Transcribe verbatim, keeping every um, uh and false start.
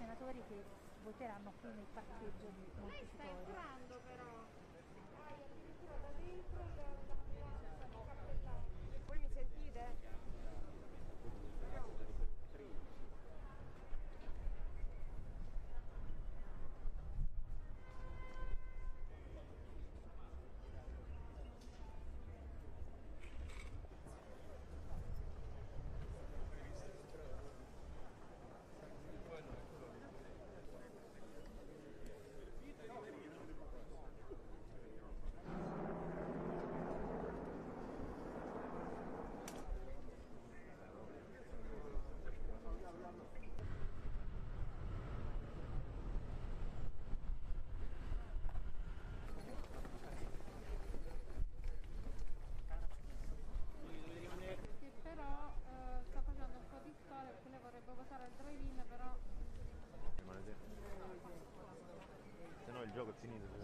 senatori che voteranno qui nel parcheggio di Montecitorio. Sta entrando però. Voi mi sentite? Se no il gioco è finito.